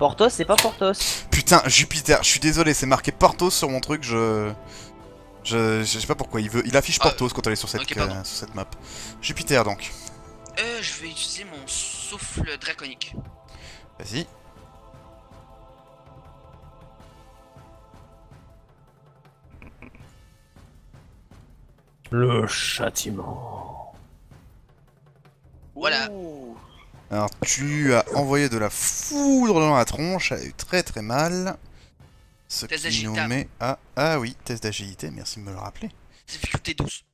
Portos, c'est pas Portos. Putain, Jupiter, je suis désolé, c'est marqué Portos sur mon truc, je sais pas pourquoi, il affiche Portos quand elle est sur cette, ok, sur cette map. Jupiter donc. Je vais utiliser mon souffle draconique. Vas-y. Le châtiment. Voilà. Ouh. Alors tu as envoyé de la foudre dans la tronche, elle a eu très très mal. Ce Test qui nous d'agilité. met à... Ah oui, test d'agilité, merci de me le rappeler. Difficulté 12.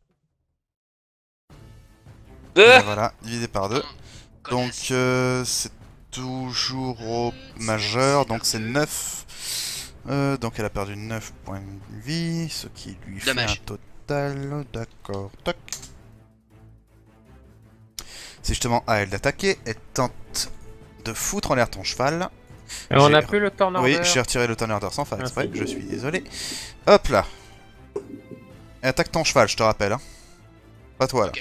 Et voilà, divisé par 2. Donc Connasse. c'est toujours au majeur, donc c'est 9. Donc elle a perdu 9 points de vie, ce qui lui Dommage. fait un total. D'accord, toc. C'est justement à elle d'attaquer, elle tente de foutre en l'air ton cheval. Et on a plus le turn order. Oui, j'ai retiré le turn order sans faire exprès, Merci. je suis désolé. Hop là. Et attaque ton cheval, je te rappelle. Hein. Pas toi là. Ok.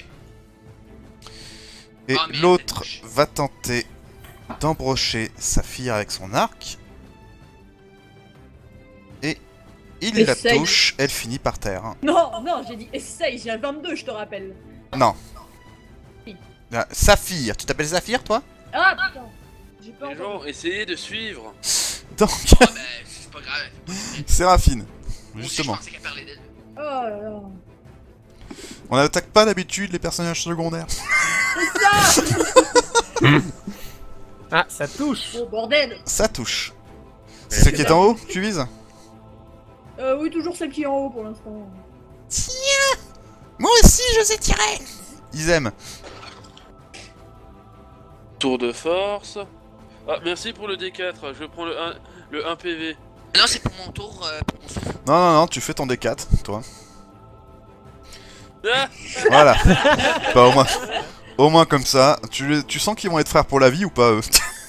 Et Ah, mais l'autre elle va tenter d'embrocher Saphir avec son arc. Et il la Essaye. touche, elle finit par terre. Hein. Non, non, j'ai dit essaye, j'ai un 22, je te rappelle. Non. Ah, Saphir, tu t'appelles Saphir toi? Ah putain, j'ai pas Les gens, entendu. essayez de suivre. Donc, Oh, bah, c'est pas grave. Séraphine, Moi aussi, justement. je pensais qu'elle parlait d'elle. Oh là là. On n'attaque pas d'habitude les personnages secondaires. Ah, ça touche. Oh bordel. Ça touche. C'est ce qui est en haut, tu vises? Oui, toujours celle qui est en haut pour l'instant. Moi aussi je sais tirer. Ils aiment. Tour de force. Ah, merci pour le D4. Je prends le 1 PV. Non, c'est pour mon tour, pour mon souffle. Non, non, non, tu fais ton D4, toi. Ah, Voilà. Bah, au moins comme ça. Tu sens qu'ils vont être frères pour la vie ou pas, eux?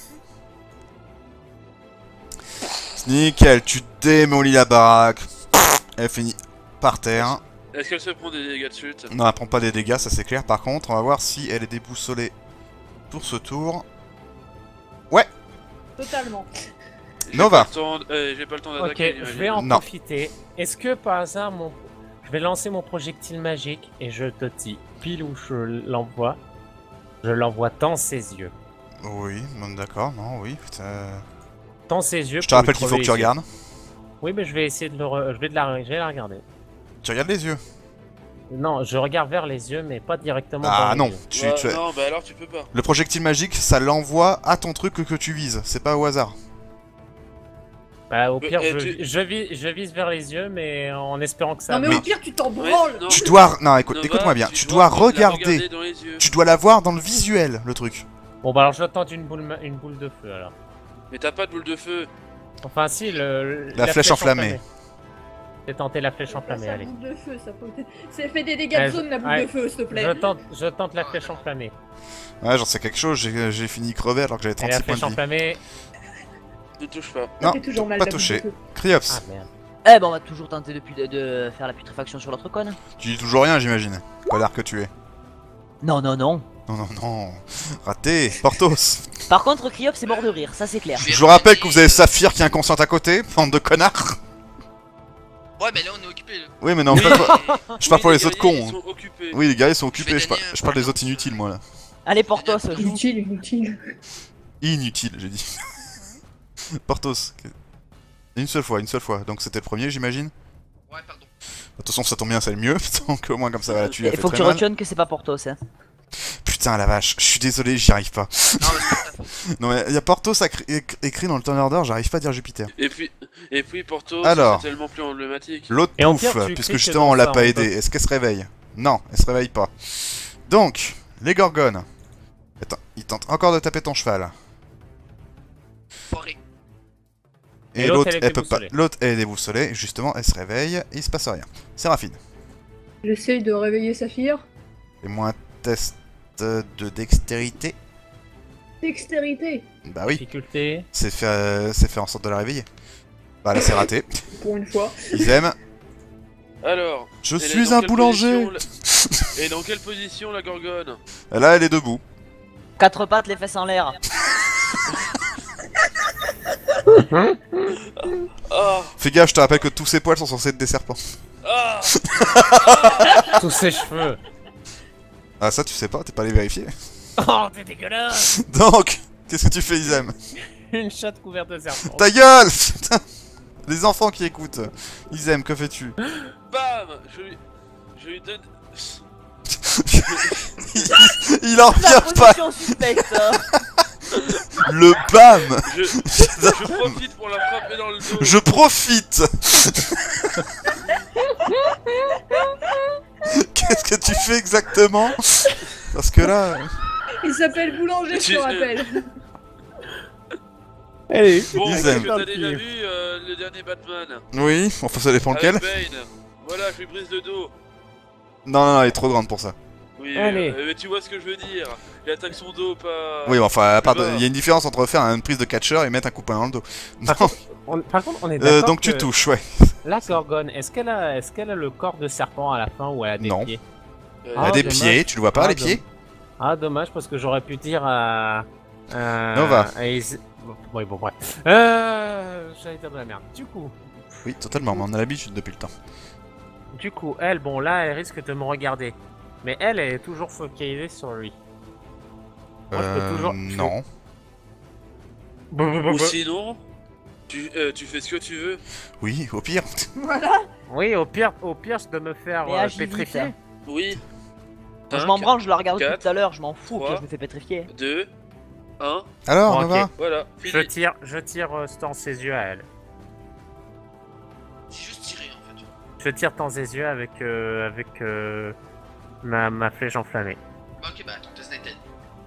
Nickel, tu démolis la baraque. Elle finit par terre. est-ce qu'elle se prend des dégâts de chute? Non, elle prend pas des dégâts, ça c'est clair. Par contre, on va voir si elle est déboussolée pour ce tour. Totalement. J'ai Nova. J'ai pas le temps Ok, d'attaquer. je vais en Non. profiter. Est-ce que par hasard, je vais lancer mon projectile magique et je te dis pile où je l'envoie. Je l'envoie dans ses yeux. Oui, bon, d'accord, non, oui. Putain. Dans ses yeux. Je te rappelle qu'il faut que tu regardes. Oui, mais je vais essayer de je vais la regarder. Tu regardes les yeux. Non, je regarde vers les yeux, mais pas directement Ah dans non, les yeux. Non, bah alors tu peux pas. Le projectile magique, ça l'envoie à ton truc que tu vises. C'est pas au hasard. Bah, au pire, tu- je vise vers les yeux, mais en espérant que ça... Non mais Mais- au pire, tu t'en Ouais, branles. non, Tu dois... Non, écoute, Nova, écoute-moi bien. Tu dois dois la regarder. dans les yeux. Tu dois la voir dans le visuel, le truc. Bon, bah alors je tente une boule de feu, alors. Mais t'as pas de boule de feu. Enfin, si, La flèche enflammée. J'ai tenté la flèche enflammée, Ça allez. boule de feu, ça peut... Ça fait des dégâts de zone, la boule ouais. de feu, s'il te plaît. Je tente la flèche enflammée. Ouais, j'en sais quelque chose. J'ai fini crevé alors que j'avais Et la 36 points flèche de vie. enflammée... Ne touche pas. Ça Non, fait toujours mal, pas la boule touché. de feu. Criops, Ah, merde. Eh ben on va toujours tenter de faire la putréfaction sur l'autre conne. tu dis toujours rien, j'imagine. Connard que tu es. Non, non, non. Non, non, non. Raté. Portos. Par contre, Criops c'est mort de rire, ça c'est clair. Je vais Je vous rappelle que regarder, vous avez Saphir qui est inconsciente à côté. Bande de connards. Ouais, mais là, on est occupé. Là. Oui, mais non, Oui, je parle pour oui, les autres guerriers, cons. Ils sont occupés. Oui, les gars, ils sont Je occupés. vais Je donner parle des un- autres inutiles, moi, là. Allez, Portos, joue. Inutile, inutile. Inutile, j'ai dit. Portos. Une seule fois. Donc c'était le premier, j'imagine. Ouais, pardon. De toute façon, ça tombe bien, c'est le mieux. Donc au moins, comme ça, voilà, tu lui as Il fait faut que très tu mal. retiennes que c'est pas Portos, hein. Putain, la vache. Je suis désolé, j'y arrive pas. Non, mais c'est pas ta faute. Non, mais il y a Portos écrit dans le turn order, j'arrive pas à dire Jupiter. Et puis Porto, Alors. c'est tellement plus emblématique. L'autre Et au pouf, pire, tu puisque cliques justement dans on l'a ça, pas on aidé. peut- Est-ce qu'elle se réveille? Non, elle se réveille pas. Donc, les gorgones. Attends, il tente encore de taper ton cheval. Foiré. Et Et l'autre, l'autre, elle est elle peut pas. déboussolée. L'autre, elle est déboussolée. Justement, elle se réveille et il se passe rien. Séraphine. J'essaye de réveiller Saphir. Fais-moi un test de dextérité. Dextérité, Bah oui, Difficulté... c'est fait en sorte de la réveiller. Bah là, c'est raté. pour une fois. Ils aiment. Alors. Je elle est suis dans un quelle boulanger. position, Et dans quelle position la gorgone? Là, elle est debout. Quatre pattes, les fesses en l'air. Ah, Fais gaffe, je te rappelle que tous ces poils sont censés être des serpents. ah, Tous ses cheveux. Ah ça tu sais pas, t'es pas allé vérifier. Oh, t'es dégueulasse. Donc, qu'est-ce que tu fais Isem? Une chatte couverte de serpents. Ta gueule. Putain. Les enfants qui écoutent. Isem, que fais-tu? bam, je lui donne. Il en La revient pas. position suspecte. Hein. Le bam. Je profite pour la frapper dans le dos. Je profite. Qu'est-ce que tu fais exactement? Parce que là... Il s'appelle Boulanger, je te rappelle. Allez, Bon, Isem. est-ce que t'as déjà vu le dernier Batman? Oui, enfin ça dépend lequel. Avec Bane. Voilà, je lui brise le dos. Non, non, non, elle est trop grande pour ça. Oui, Allez. mais tu vois ce que je veux dire. Il attaque son dos, pas... Oui, enfin, à part Plus bas. il y a une différence entre faire une prise de catcheur et mettre un coup de poing dans le dos. Non. Par contre, on est d'accord. Donc tu que touches, ouais. La Gorgone, est-ce qu'elle a le corps de serpent à la fin ou elle a des Non. pieds? Elle Ah, a des dommage. pieds, tu le vois pas, Ah, les pieds? Ah, dommage, parce que j'aurais pu dire à. Nova. Oui, bon, bref. J'allais dire de la merde. Oui, totalement, mais on a l'habitude depuis le temps. Du coup, elle, bon, là, elle risque de me regarder. Mais elle est toujours focalisée sur lui. Moi, je peux toujours- Non. Ou sinon, tu fais ce que tu veux. Oui, au pire. Voilà. Oui, au pire, de me faire Mais agilité. pétrifier. Oui. Moi, je m'en branle, je la regarde quatre, tout à l'heure, je m'en fous que 3, je me fais pétrifier. 2, 1, Alors, Bon, Nova? ok. voilà. Je Fini. tire dans ses yeux à elle. C'est juste tiré en fait. Je tire dans ses yeux avec ma flèche enflammée. Ok, bah ton test d'intellect.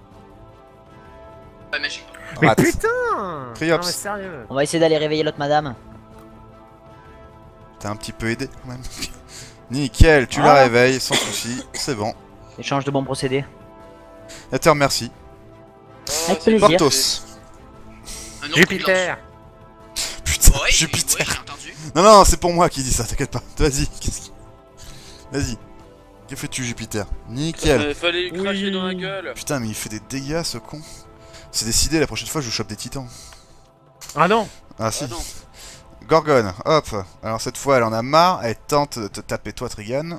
Pas magique. Mais Rate. putain! Triops. Non mais sérieux. On va essayer d'aller réveiller l'autre madame. T'as un petit peu aidé quand même. Nickel, tu la Ah. réveilles sans souci, c'est bon. Échange de bons procédés. Elle te remercie. Avec c'est plaisir. Portos. Un autre Jupiter! Putain, Ouais, Jupiter. ouais, j'ai entendu. Non, non, c'est pour moi qui dis ça, t'inquiète pas. Vas-y, vas-y. Que fais-tu, Jupiter? Nickel. Fallait lui cracher Oui. dans la gueule. Putain, mais il fait des dégâts, ce con. C'est décidé, la prochaine fois, je chope des titans. Ah non! Ah si. Ah non. Gorgone, hop. Alors cette fois, elle en a marre, elle tente de te taper toi, Trigan.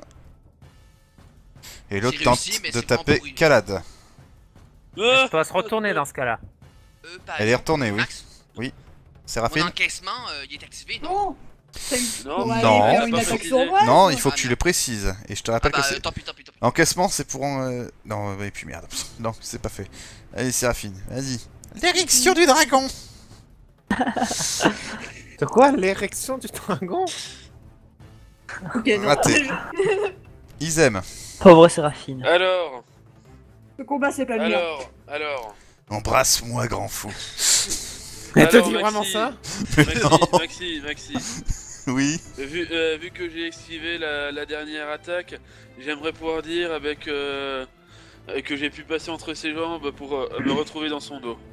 Et l'autre J'ai tente réussi, mais de c'est vraiment taper pourri. Kalad. Ah, Je dois se retourner dans ce cas-là. Par Elle est exemple, retournée, oui. Max, mon Séraphine? encaissement, il est activé, non? Non. T'as eu Non, pour aller non, faire c'est une pas attaque précisé. sournoise. Non, il faut que Ah, tu non. le précises. Et je te Ah rappelle bah, que c'est... tant pis, tant pis. Encaissement, c'est pour... Non, et puis merde. Non, c'est pas fait. Allez, Séraphine, vas-y. L'érection du dragon! De quoi? L'érection du dragon? Ok, non. Raté. Isem, Pauvre Séraphine. Alors, Le combat, c'est pas le mien. alors. embrasse-moi, grand fou. Elle te Alors, dit Maxi, vraiment ça? Maxi, Oui. vu que j'ai esquivé la dernière attaque, j'aimerais pouvoir dire avec que j'ai pu passer entre ses jambes pour me retrouver dans son dos.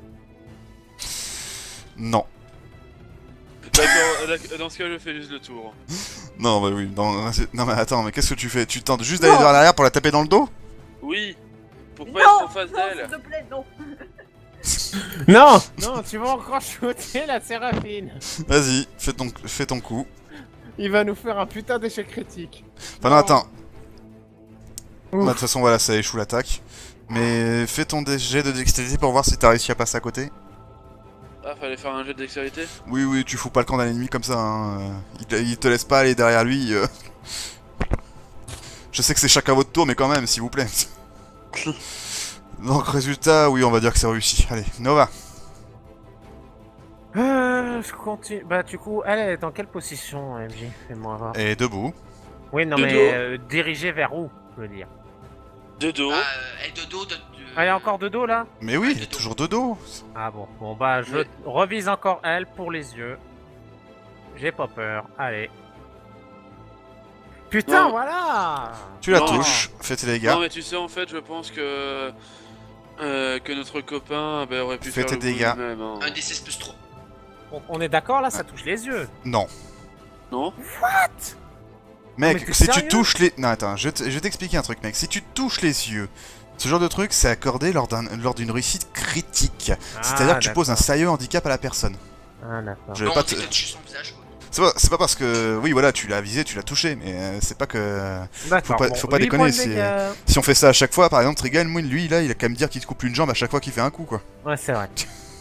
Non. D'accord, dans ce cas je fais juste le tour. Non, bah oui. Non, mais attends, mais qu'est-ce que tu fais? Tu tentes juste d'aller vers l'arrière pour la taper dans le dos? Oui, pour pas Non, être en face non, d'elle. s'il te plaît, non. Non! Non, tu vas encore shooter la Séraphine! Vas-y, fais ton coup. Il va nous faire un putain d'échec critique. Enfin, non, attends. Bah, Ouf. de toute façon, voilà, ça échoue l'attaque. Mais fais ton jet de dextérité pour voir si t'as réussi à passer à côté. Ah, fallait faire un jet de dextérité. Oui, oui, tu fous pas le camp d'un ennemi comme ça. Hein. Il te laisse pas aller derrière lui. Je sais que c'est chacun votre tour, mais quand même, s'il vous plaît. Donc, résultat, oui, on va dire que c'est réussi. Allez, Nova. Je continue. Bah, du coup, elle est dans quelle position, MJ? Fais-moi voir. Et debout. Oui, non, De mais dos. dirigée vers où, je veux dire? De dos. Elle est de dos, Elle est encore de dos là? Mais oui, Ouais, il est de dos. toujours de dos. Ah bon, bon bah je Ouais. revise encore elle pour les yeux. J'ai pas peur, allez. Putain, Non. voilà! Tu la Non. touches, fais tes dégâts. Non mais tu sais en fait je pense que notre copain aurait pu Fais faire tes le coup dégâts. lui-même, hein. Un D6 plus 3. On est d'accord là, ça touche les yeux. Non. Non? Mec, mais t'es si tu sérieux? touches les... Non, attends, je vais t'expliquer un truc, mec. Si tu touches les yeux, ce genre de truc, c'est accordé lors d'une réussite critique. C'est-à-dire que tu poses un sérieux handicap à la personne. Ah, d'accord. Je vais Non, pas on te... touché son visage, quoi. C'est pas parce que... Oui, voilà, tu l'as visé, tu l'as touché, mais c'est pas que... D'accord. faut pas 8 déconner, points de c'est- dégâts. Si on fait ça à chaque fois, par exemple, Trigun, lui, là, il a qu'à me dire qu'il te coupe une jambe à chaque fois qu'il fait un coup, quoi. Ouais, c'est vrai.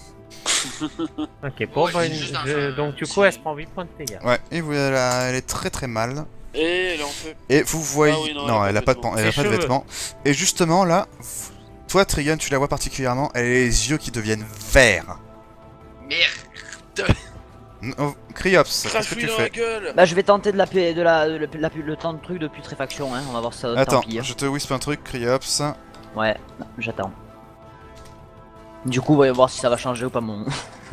Ok, bon, Ouais, bah, c'est juste un- donc du coup, elle se prend 8 points de dégâts. Ouais, et voilà, elle est très très mal. Et elle en fait. Et vous voyez... Ah oui, non, non, elle a pas de, elle a Ses pas de cheveux. vêtements. Et justement, là, toi, Trigun, tu la vois particulièrement, elle a les yeux qui deviennent verts. Merde. Oh, Cryops, qu'est-ce que Crache-lui tu dans la fais? gueule. Bah je vais tenter le temps de truc de putréfaction, hein. On va voir ça. Attends, tant pis, hein. je te whisper un truc, Cryops. Ouais, j'attends. Du coup, voyons voir si ça va changer ou pas mon.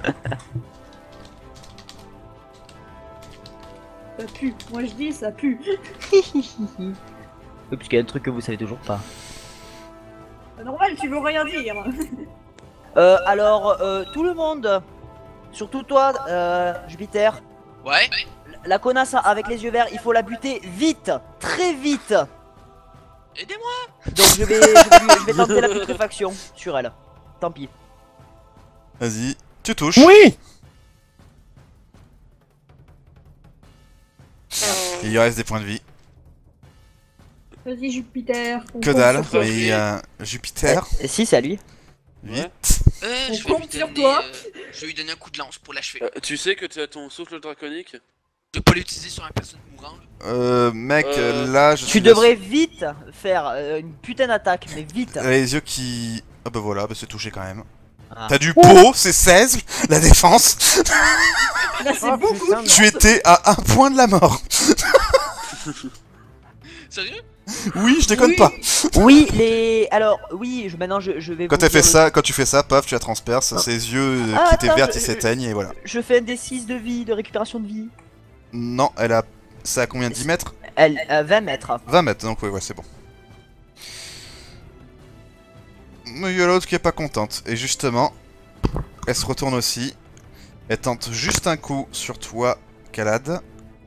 Ça pue. Moi je dis, ça pue. Oui, parce qu'il y a un truc que vous savez toujours pas. C'est normal, tu veux rien dire. Alors, tout le monde, surtout toi, Jupiter, Ouais. la connasse avec les yeux verts, il faut la buter vite, très vite. Aidez-moi. Donc je vais tenter la putréfaction sur elle. Tant pis. Vas-y, tu touches. Oui! Il lui reste des points de vie. Vas-y, Jupiter. on Que compte dalle, sur toi. mais il y a Jupiter. Si, c'est à lui. 8. On Je vais compte lui sur donner, toi. je vais lui donner un coup de lance pour l'achever. Tu sais que tu as ton souffle draconique? Je vais pas l'utiliser sur une personne mourante. Mec, Euh, là, je Tu suis devrais vite faire une putain d'attaque, mais vite. Elle a les yeux qui... Ah bah voilà, bah c'est touché quand même. Ah. T'as du pot, c'est 16, la défense. Là, c'est Oh, beaucoup. putain, Tu étais à 1 point de la mort. Sérieux? Oui, je déconne Oui. pas. Oui, alors, oui, maintenant je vais. Quand vous t'as fait dire ça, quand tu fais ça, paf, tu la transperces, ses yeux Ah, qui étaient attends, verts, je- ils s'éteignent et voilà. Je fais un D6 de vie, de récupération de vie. Non, elle a... Ça a combien, 10 mètres? Elle, 20 mètres. 20 mètres, donc ouais, c'est bon. Mais il y a l'autre qui est pas contente. Et justement, elle se retourne aussi. Elle tente juste un coup sur toi, Kalad.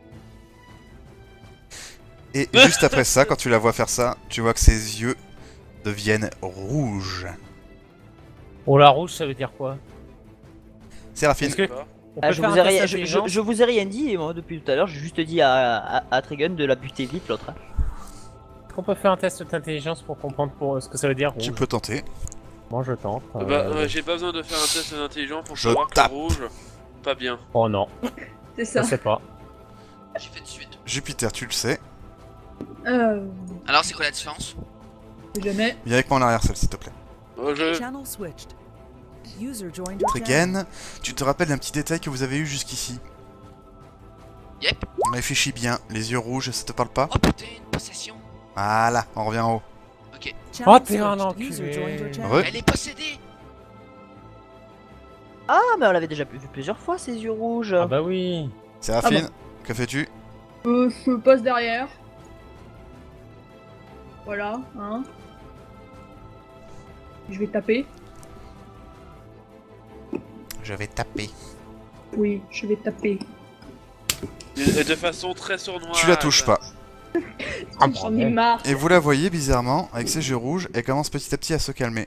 Et juste après ça, quand tu la vois faire ça, tu vois que ses yeux deviennent rouges. Oh, la rouge, ça veut dire quoi? Séraphine, Est-ce que Pas. on Ah, peut je, faire vous un ai test rien, d'intelligence je vous ai rien dit, moi, depuis tout à l'heure. J'ai juste dit à Trigun de la buter vite, l'autre. Est-ce qu'on peut faire un test d'intelligence pour comprendre ce que ça veut dire rouge? tu peux tenter. Moi, je tente. J'ai pas besoin de faire un test d'intelligence pour Je savoir que tape. rouge, pas bien. Oh non, C'est je ça. sais pas. J'ai fait de suite. Jupiter, tu le sais. Alors, c'est quoi la différence? Jamais. Viens avec moi en arrière, s'il te plaît. Je... Channel switched. User joined your channel. Trigun, tu te rappelles d'un petit détail que vous avez eu jusqu'ici? Yep. Réfléchis bien, les yeux rouges, ça te parle pas? Oh putain, une possession. Voilà, on revient en haut. Channel Oh, t'es un switched. User enculé. joined your channel. Re- Elle est possédée. Ah, mais on l'avait déjà vu plusieurs fois, ces yeux rouges. Ah bah oui. Séraphine, que fais-tu? Je passe derrière. Voilà, hein. Je vais taper. Je vais taper. Oui, je vais taper. Et de façon très sournoise. Tu la touches pas. Ah, J'en ai bordel. marre. Et vous la voyez bizarrement, avec ses yeux rouges, elle commence petit à petit à se calmer.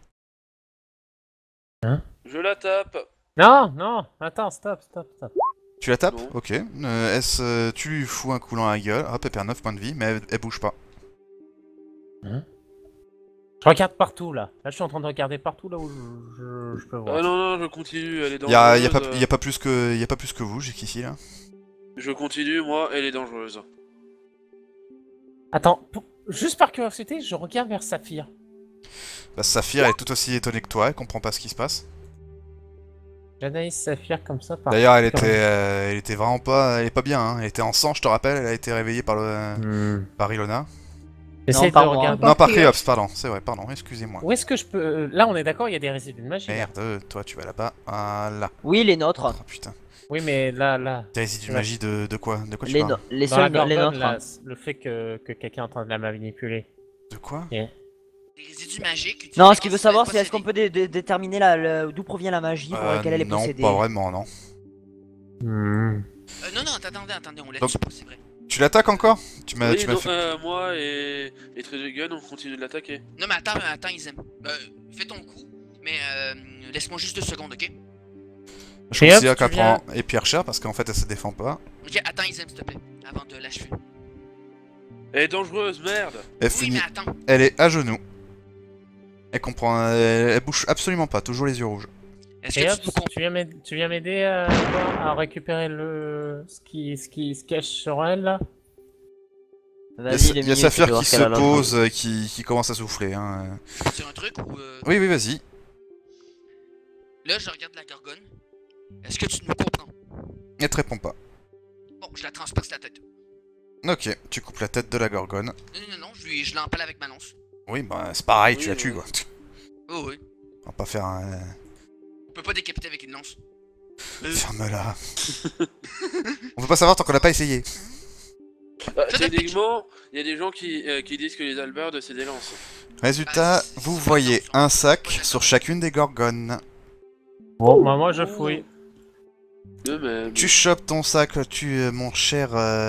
Je la tape. Non, non, attends, stop. Tu la tapes? Non. Ok. Tu lui fous un coup dans la gueule, hop, elle perd 9 points de vie, mais elle bouge pas. Je regarde partout là. Là, je suis en train de regarder partout là où je peux voir. Ah non, non, je continue, elle est Y a, dangereuse. y a pas plus que vous jusqu'ici là. Je continue, moi, elle est dangereuse. Attends, juste par curiosité, je regarde vers Saphir. Bah, Saphir est tout aussi étonnée que toi, elle comprend pas ce qui se passe. J'analyse Saphir comme ça par. D'ailleurs, elle était vraiment pas, elle est pas bien, hein. Elle était en sang, je te rappelle, elle a été réveillée par par Ilona. J'essaie de par moi. regarder. Non, par Cryops. Cryops, pardon, c'est vrai, pardon, excusez-moi. Où est-ce que je peux. Là, on est d'accord, il y a des résidus de magie. là. Merde, toi tu vas là-bas, voilà. Oui, les nôtres. Oh putain. Oui, mais là. T'as résidus de Ouais. magie de quoi? De quoi tu Les, parles? les Dans la seuls, les Gorgone, nôtres. là, le fait que quelqu'un est en train de la manipuler. De quoi? Des résidus magiques. Non, utilisés ce qu'il quand veut c'est savoir, c'est est-ce possédé. qu'on peut déterminer d'où provient la magie pour laquelle elle est Non, possédée. pas vraiment, non. Hmm. Non, non, attendez, on l'a Donc- tué pas, c'est vrai. Tu l'attaques encore? Tu m'as Oui, tu m'as donc, fait... moi et Trigun, on continue de l'attaquer. Non, mais attends, ils aiment. Fais ton coup, mais laisse-moi juste 2 secondes, ok? Je Et hop, considère tu qu'elle viens- prend hyper cher parce qu'en fait elle se défend pas. Ok, attends, Isem, s'il te plaît, avant de l'achever. Elle est dangereuse, merde. Elle Oui, finit, mais attends. elle est à genoux. Elle comprend, elle bouge absolument pas, toujours les yeux rouges. Est-ce Et que hop, tu nous tu viens m'aider à récupérer ce qui se cache sur elle là. Vas-y, Il y a minutes, Saphir tu vas voir qui ce se qu'elle a là. pose, qui commence à souffler. Hein. comptes sur un truc ou Oui, oui, vas-y. Là, je regarde la gorgone. Est-ce que tu nous comprends? Elle te répond pas. Bon, je la transperce la tête. Ok, tu coupes la tête de la gorgone. Non, je l'empale avec ma lance. Oui, bah c'est pareil, tu Oui, la tues ouais. quoi. Oh oui. On va pas faire un... On peut pas décapiter avec une lance. Ferme-la. On peut pas savoir tant qu'on l'a pas essayé. Techniquement, il y a des gens qui disent que les halbardes c'est des lances. Résultat, Ah, vous c'est voyez pas un dans sac son- sur chacune des gorgones. Bon, bah moi je fouille. De même. Tu chopes ton sac, mon cher...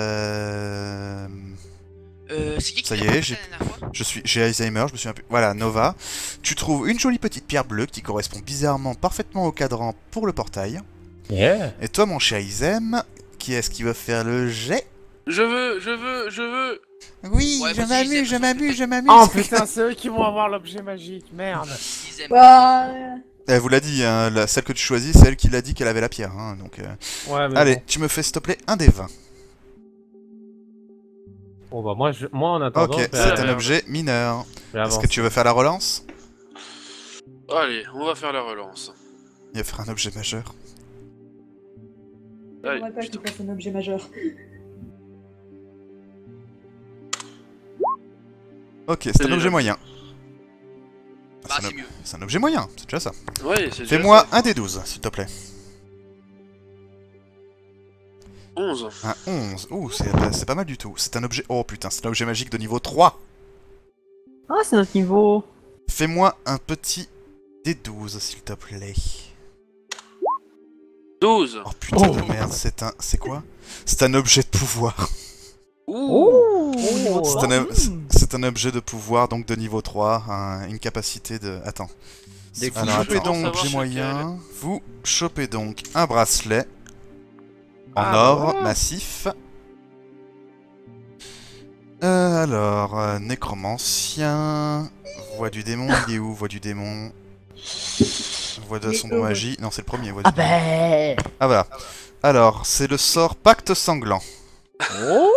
C'est qui Ça y l'a est, pas fait j'ai- la dernière fois? J'ai Alzheimer, je me souviens plus. Voilà, Nova. Tu trouves une jolie petite pierre bleue qui correspond bizarrement parfaitement au cadran pour le portail. Yeah. Et toi, mon cher Isem, qui est-ce qui veut faire le jet? Je veux. Oui, Ouais, je vas-y, m'amuse, Isem, je m'amuse, je m'amuse. Oh putain, c'est eux qui vont avoir l'objet magique, merde. Isem. Bah. Elle vous l'a dit, hein, celle que tu choisis, c'est elle qui l'a dit qu'elle avait la pierre. Hein, donc, Ouais, mais allez, tu me fais s'il te plaît un des 20. Bon, bah moi en attendant, Ok, je vais c'est un aller- objet mineur. je vais Est-ce que avancer. tu veux faire la relance? Allez, on va faire la relance. Il va faire un objet majeur. Allez, J'aimerais pas putain. qu'il fasse un objet majeur. Ok, c'est un déjà objet bien. moyen. Bah, C'est un, c'est mieux. c'est un objet moyen, c'est déjà ça. Ouais, c'est déjà Fais-moi ça. un des 12, s'il te plaît. 11. Un 11. Ouh, c'est pas mal du tout. C'est un objet... Oh putain, c'est un objet magique de niveau 3. Ah, c'est notre niveau. Fais-moi un petit des 12, s'il te plaît. 12. Oh putain de merde, c'est un... C'est quoi? C'est un objet de pouvoir. Ouh. niveau C'est 3. c'est un objet de pouvoir, donc de niveau 3. Une capacité de... Attends. Des Alors, coups. chopez Attends. donc, Savoir j'ai chez moyen. Vous chopez donc un bracelet en Ah, or voilà. massif. Alors, nécromancien. Voix du démon, il est où? Voix du démon. Voix de Mais sombre ouais. magie. Non, c'est le premier. Voix Ah du démon. ben. Ah voilà. Alors, c'est le sort pacte sanglant. Oh.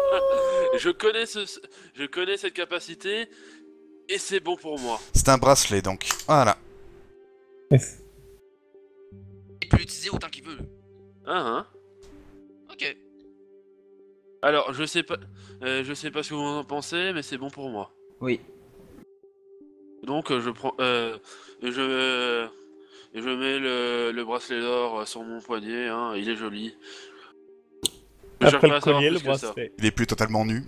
Je connais cette capacité et c'est bon pour moi. C'est un bracelet donc. Voilà. Il peut l'utiliser autant qu'il veut. Hein. Ok. Alors, je sais pas ce que vous en pensez, mais c'est bon pour moi. Oui. Donc, je prends, je mets le bracelet d'or sur mon poignet. Hein, il est joli. Je cherche Après pas le à savoir collier, plus le que ça. bracelet. Il est plus totalement nu.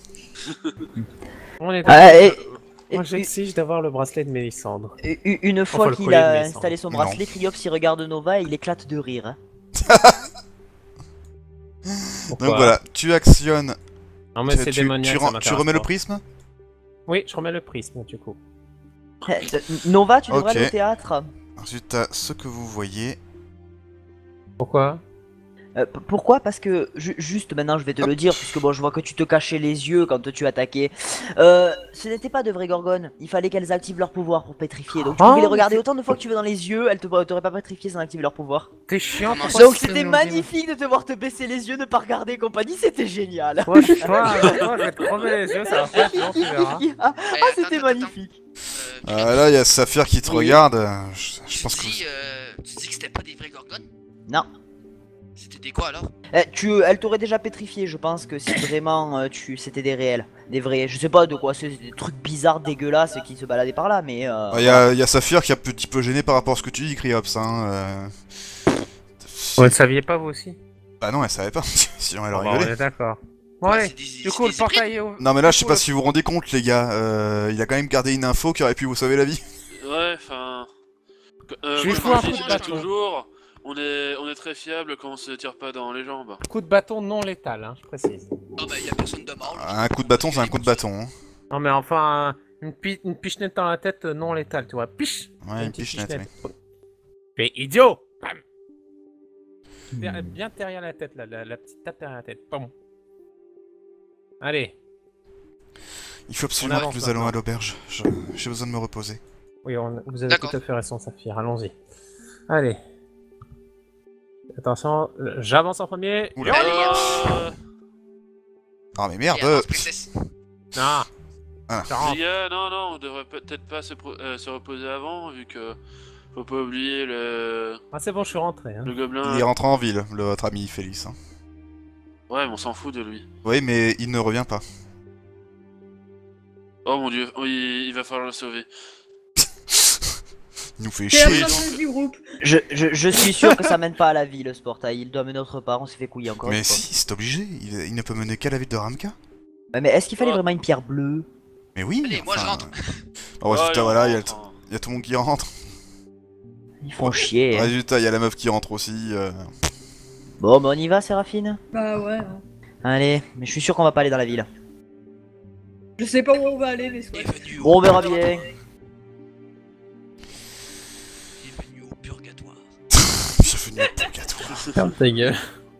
On est Ah, Moi j'exige d'avoir le bracelet de Mélissandre. Une fois le qu'il collier de a Mélissandre. installé son Non. bracelet, Kriops il regarde Nova et il éclate de rire. Hein. Pourquoi Donc voilà, tu actionnes. Non mais c'est tu, démoniaque, tu ça ren- tu m'intéresse remets le pas. prisme? Oui, je remets le prisme du coup. Nova, tu devrais Ok. aller au théâtre. Ensuite, t'as ce que vous voyez. Pourquoi? Pourquoi? Parce que, juste maintenant je vais te le dire, puisque bon je vois que tu te cachais les yeux quand tu attaquais. Ce n'était pas de vraies gorgones, il fallait qu'elles activent leur pouvoir pour pétrifier. Donc tu Oh, pouvais les mais regarder autant de fois que tu veux dans les yeux, elles t'auraient pas pétrifié sans activer leur pouvoir. T'es chiant, Comment pourquoi Donc tu fais c'était nous magnifique de te voir te baisser les yeux, ne pas regarder et compagnie, c'était génial. Toi, je vais te crever les yeux, ça va faire chiant, tu verras. Ah, Eh, c'était attends, magnifique. Là, il y a Saphir qui te Oui. regarde. Je Tu pense que. dis que c'était pas des vrais gorgones? Non. C'était des quoi alors? Elle t'aurait déjà pétrifié, je pense que si vraiment c'était des réels, des vrais. Je sais pas de quoi, c'est des trucs bizarres, dégueulasses qui se baladaient par là, mais. Il y a Saphir qui est un petit peu gêné par rapport à ce que tu dis, Criops. Hein. Vous ne saviez pas vous aussi? Bah non, elle savait pas. Sinon, elle Bon, aurait bah, on rigolé. est d'accord. Bon Ouais, allez, c'est des- du c'est coup le des portail est ouvert. Non, mais là, je sais Du pas coup, si vous vous rendez compte, les gars. Il a quand même gardé une info qui aurait pu vous sauver la vie. Ouais, enfin. Je vais Comme foutre un je coup dis de bâton. toujours, on est très fiable quand on se tire pas dans les jambes. Coup de bâton non létal, hein, je précise. Oh bah y'a personne de mort. Un coup de bâton, c'est un coup de bâton. Hein. Non mais enfin, une pichenette dans la tête non létale, tu vois. Piche. Ouais, une petite pichenette, oui. Mais idiot! Bam. Bien derrière la tête, là, la petite tape derrière la tête. Pas bon. Allez. Il faut absolument avance que nous allons maintenant. à l'auberge. J'ai besoin de me reposer. Oui, vous avez D'accord. tout à fait raison, Saphir. Allons-y. Allez. Attention, j'avance en premier. Oula. Ah mais merde. Et avance, princesse. Non. Ah. Je rentre. Les gars, non, on devrait peut-être pas se reposer avant, vu que faut pas oublier Ah, c'est bon, je suis rentré. Hein. le gobelin. Il est rentré en ville, votre ami Félix. Hein. Ouais, mais on s'en fout de lui. Oui, mais il ne revient pas. Oh mon dieu, il va falloir le sauver. Il nous fait C'est la chier. princesse du groupe. Je suis sûr que ça mène pas à la ville, ce portail. Il doit mener autre part, on s'est fait couiller encore Mais une fois. si, c'est obligé. Il ne peut mener qu'à la ville de Ramka. Mais est-ce qu'il fallait Oh. vraiment une pierre bleue? Mais oui. Allez, moi, je rentre. Au résultat, Ouais, voilà, il y, a on rentre, hein. il y a tout le monde qui rentre. Ils font chier. Au hein. résultat, il y a la meuf qui rentre aussi. Bon, on y va, Séraphine? Bah ouais. Hein. Allez, mais je suis sûr qu'on va pas aller dans la ville. Je sais pas où on va aller, mais soit. Bienvenue Bon, on verra au- bien. Bienvenue au purgatoire. Bienvenue au purgatoire. Ferme ta gueule.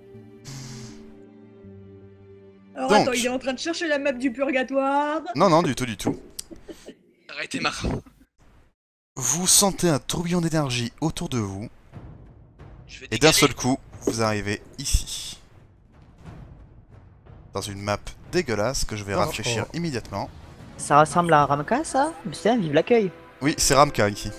Alors Donc. attends, il est en train de chercher la map du purgatoire. Non, non, du tout, du tout. Arrêtez Mara. Vous sentez un tourbillon d'énergie autour de vous. Je vais Et d'un décaler. seul coup, vous arrivez ici. Dans une map dégueulasse que je vais Oh, rafraîchir oh. immédiatement. Ça ressemble à Ramka, ça? Putain, vive l'accueil. Oui, c'est Ramka ici.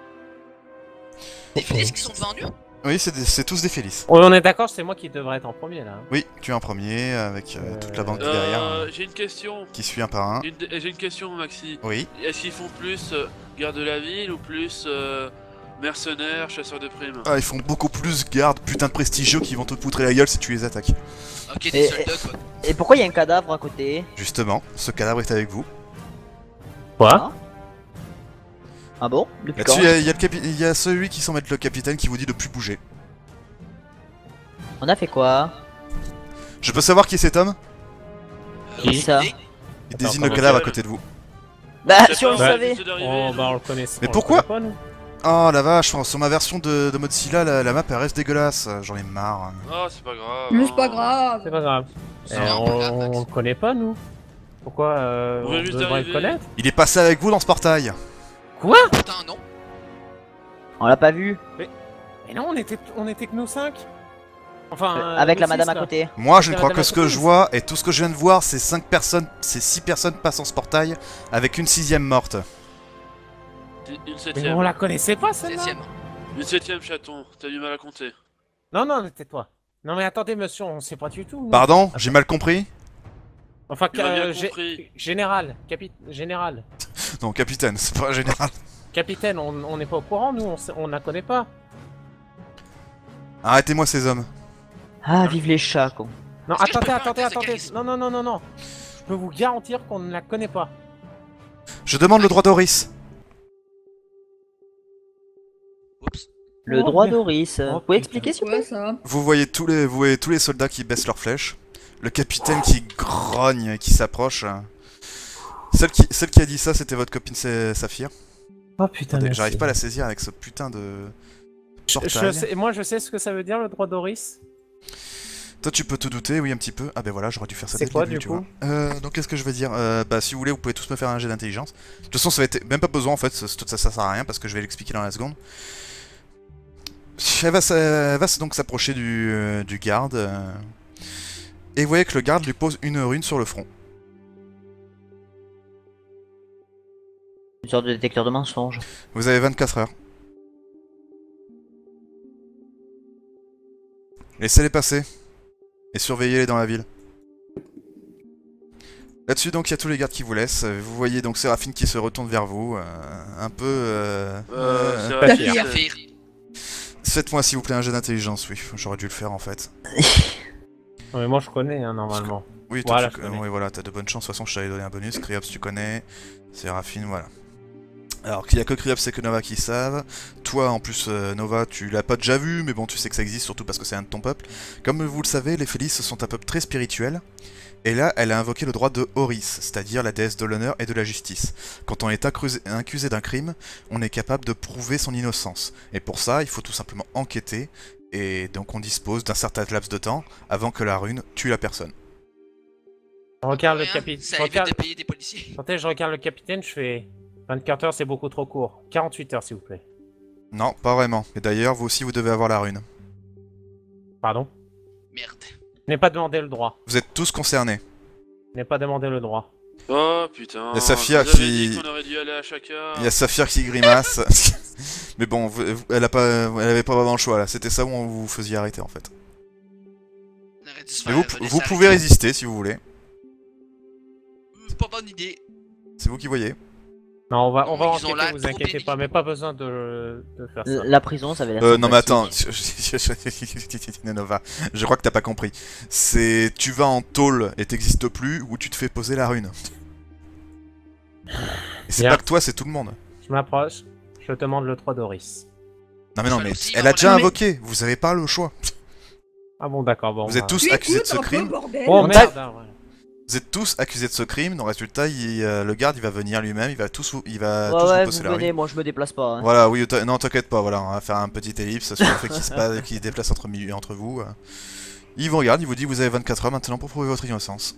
Des Félix qui sont devant nous. Oui, c'est tous des Félices. On est d'accord, c'est moi qui devrais être en premier là. hein. Oui, tu es en premier avec toute la banque derrière J'ai une question. qui suit un par un. J'ai une question, Maxi. Oui. Est-ce qu'ils font plus garde de la ville ou plus mercenaires, chasseurs de primes? Ah, ils font beaucoup plus garde, putain de prestigieux qui vont te poutrer la gueule si tu les attaques. Ok, Et- des soldats quoi. Et pourquoi il y a un cadavre à côté? Justement, ce cadavre est avec vous. Quoi? Ah bon? Depuis quand? Là-dessus, il y a celui qui semble être le capitaine qui vous dit de plus bouger. On a fait quoi? Je peux savoir qui est cet homme? Qui ça? Il Attends, désigne le comment cadavre à ça côté de vous. Bah, C'est si on pas le vrai, savait! c'est d'arriver, Oh nous. bah on le connaît. Mais on le pourquoi connaît pas, nous. Oh la vache, sur ma version de Modzilla, la map elle reste dégueulasse. J'en ai marre. Ah, c'est pas grave. Mais c'est hein. pas grave. C'est pas grave. C'est Eh, vraiment pas grave, Max. on le connaît pas, nous. Pourquoi On on vient juste devrait le d'arriver. connaître? Il est passé avec vous dans ce portail. Quoi? Putain, non. On l'a pas vu? Mais non, on était que nous 5. Enfin, Avec nous la six, madame à là. Moi, côté. je ne Avec crois la que ce que madame je à vois, et tout ce que je viens de voir, c'est 5 personnes, c'est 6 personnes passant ce portail, avec une 6ème morte. Une Mais septième. on la connaissait pas, celle-là. 16ème. Une septième, chaton. T'as du mal à compter. Non, non, tais-toi. Non mais attendez, monsieur, on sait pas du tout. nous. Pardon, j'ai mal compris? Enfin, Tu m'as bien compris. général, général. Non, capitaine, c'est pas général. Capitaine, on n'est pas au courant, nous, on la connaît pas. Arrêtez-moi ces hommes. Ah, vive les chats, con. Non, Est-ce que je peux attendez, faire un test de attendez. charisme Non, non, non, non, non. Je peux vous garantir qu'on ne la connaît pas. Je demande le droit d'Oris. Oups. Le Oh, droit merde. d'Oris. Oh, Vous pouvez putain. expliquer, s'il vous Ouais, plaît? ça. Vous voyez tous les soldats qui baissent leurs flèches. Le capitaine qui grogne et qui s'approche. Celle qui a dit ça, c'était votre copine Saphir. Oh putain, Attendez, merci. j'arrive pas à la saisir avec ce putain de portail. Moi, je sais ce que ça veut dire, le droit d'Oris. Toi, tu peux te douter, oui, un petit peu. Ah ben voilà, j'aurais dû faire ça dès C'est le quoi, début, du tu coup vois. Donc, qu'est-ce que je vais dire Bah, si vous voulez, vous pouvez tous me faire un jet d'intelligence. De toute façon, ça va être même pas besoin, en fait, ça sert à rien, parce que je vais l'expliquer dans la seconde. Elle va donc s'approcher du garde. Et vous voyez que le garde lui pose une rune sur le front. Une sorte de détecteur de mensonges. Vous avez 24 heures. Laissez-les passer. Et surveillez-les dans la ville. Là-dessus, donc, il y a tous les gardes qui vous laissent. Vous voyez donc Séraphine qui se retourne vers vous. Un peu... C'est vrai. Saphir. Saphir. Faites-moi, s'il vous plaît, un jet d'intelligence, oui. J'aurais dû le faire, en fait. Non, mais moi, je connais, hein, normalement. Oui, toi, Voilà, tu... je connais. oui, voilà, t'as de bonnes chances. De toute façon, je t'avais donné un bonus. Criops, tu connais. Séraphine, voilà. Alors qu'il y a que Criops et que Nova qui savent. Toi, en plus, Nova, tu l'as pas déjà vu, mais bon, tu sais que ça existe, surtout parce que c'est un de ton peuple. Comme vous le savez, les Félices sont un peuple très spirituel. Et là, elle a invoqué le droit de Horis, c'est-à-dire la déesse de l'honneur et de la justice. Quand on est accusé d'un crime, on est capable de prouver son innocence. Et pour ça, il faut tout simplement enquêter Et donc on dispose d'un certain laps de temps avant que la rune tue la personne. Je regarde le Rien, capitaine. Ça évite de payer des policiers. Je regarde le capitaine, je fais 24 heures, c'est beaucoup trop court. 48 heures, s'il vous plaît. Non, pas vraiment. Et d'ailleurs, vous aussi, vous devez avoir la rune. Pardon? Merde. Je n'ai pas demandé le droit. Vous êtes tous concernés. Je n'ai pas demandé le droit. Oh putain. Il y a Saphir je vous avais qui- dit qu'on aurait dû aller à chacun. Il y a Saphir qui grimace. Mais bon, elle avait pas vraiment le choix là. C'était ça où vous faisiez arrêter en fait. On aurait dû se Mais faire vous laisser pouvez arrêter. résister si vous voulez. Pas bonne idée. C'est vous qui voyez. Non, on va Ils ont enquêter, l'air vous trop inquiétez pas, mais pas besoin de faire ça. La prison, ça avait l'air. Non mais attends, sympathique. Nova, je crois que t'as pas compris. C'est tu vas en tôle et t'existes plus ou tu te fais poser la rune. Et c'est Bien. pas que toi, c'est tout le monde. Je m'approche, je demande le 3 Doris. Non mais non, Je mais vais aussi elle a avoir déjà la- invoqué, vous avez pas le choix. Ah bon, d'accord, bon. Vous êtes bah. tous Tu accusés de écoutes ce un peu, crime. bordel. Oh merde, hein, ouais. Vous êtes tous accusés de ce crime, donc résultat, le garde il va venir lui-même, il va tous vous Ouais, poser vous la rune. venez, moi je me déplace pas. Hein. Voilà, oui, non, t'inquiète pas, voilà, on va faire un petit ellipse sur le fait qu'il se déplace entre vous. Il vous regarde, il vous dit vous avez 24 heures maintenant pour prouver votre innocence.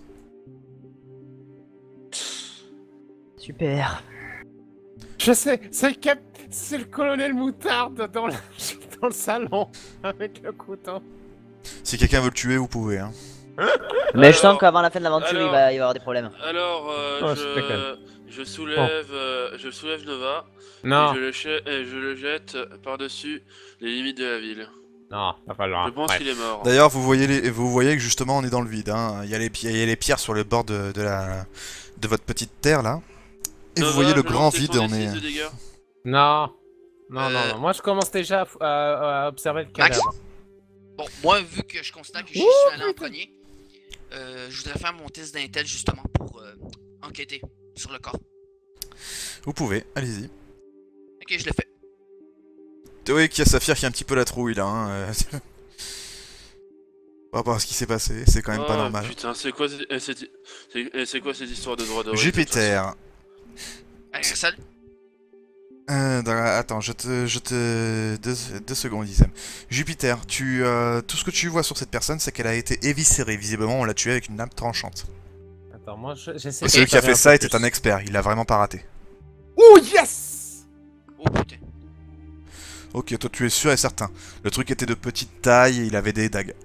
Super. Je sais, c'est le colonel Moutarde dans le salon, avec le couteau. Si quelqu'un veut le tuer, vous pouvez. Hein. Mais je sens qu'avant la fin de l'aventure, il alors- va y avoir des problèmes. Alors, Oh, je déconne. je soulève Nova Non, et je le jette par-dessus les limites de la ville. non, pas falloir. Je pense Ouais. qu'il est mort. D'ailleurs, vous voyez que justement on est dans le vide. Hein. Il y a les pierres sur le bord de votre petite terre là. Et vous Nova, voyez le je grand lance les vide, tours on des est... six de dégâts. Non. Non. Moi, je commence déjà à observer le Max? cadavre. Bon, moi, vu que je constate que j'y suis allé en premier, je voudrais faire mon test d'intel justement pour enquêter sur le corps. Vous pouvez, allez-y. Ok, je le fais. Tu vois qu'il y a Saphir qui a un petit peu la trouille là. Hein. Par rapport à ce qui s'est passé, c'est quand même pas Oh, normal. Putain, c'est quoi cette histoire de droit de Jupiter. Allez, salut. Attends, deux secondes, Isam. Jupiter, tout ce que tu vois sur cette personne, c'est qu'elle a été éviscérée. Visiblement, on l'a tuée avec une lame tranchante. Attends, moi, j'essaie Et de celui qui a savoir fait ça peu était plus. un expert, il a vraiment pas raté. Oh, yes! Oh putain. Ok, toi tu es sûr et certain. Le truc était de petite taille et il avait des dagues.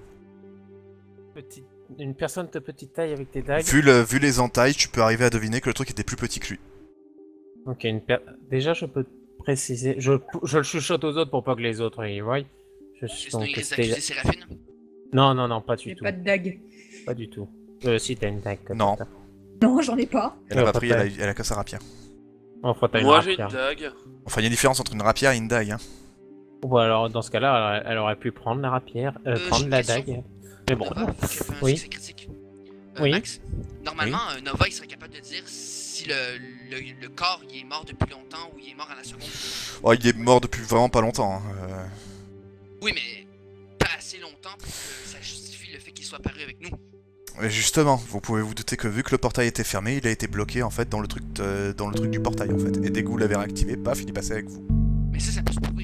Une personne de petite taille avec des dagues. Vu les entailles, tu peux arriver à deviner que le truc était plus petit que lui. Ok, déjà, je peux préciser. Je le chuchote aux autres pour pas que les autres y voient. C'est Donc, une risque c'était- d'accuser Séraphine. Non, pas du J'ai tout. pas de dague. Pas du tout. Si, t'as une dague. Non. t'as- Non, j'en ai pas. Elle a pas pas pris, de elle a que sa rapière. Enfin, t'as une Moi j'ai une rapière. dague. Enfin, il y a une différence entre une rapière et une dague. Hein. Bon, alors, dans ce cas-là, elle aurait pu prendre la rapière, j'ai prendre une la question. dague. Mais bon, Nova, vu qu'il a fait un Oui. succès critique. Oui. Max, normalement, Nova, il serait capable de dire si le corps il est mort depuis longtemps ou il est mort à la seconde. Oh, il est mort depuis vraiment pas longtemps. Hein. Oui, mais pas assez longtemps pour que ça justifie le fait qu'il soit apparu avec nous. Et justement, vous pouvez vous douter que vu que le portail était fermé, il a été bloqué en fait dans le truc du portail en fait. Et dès que vous l'avez réactivé, paf, il est passé avec vous. Mais ça peut se prouver.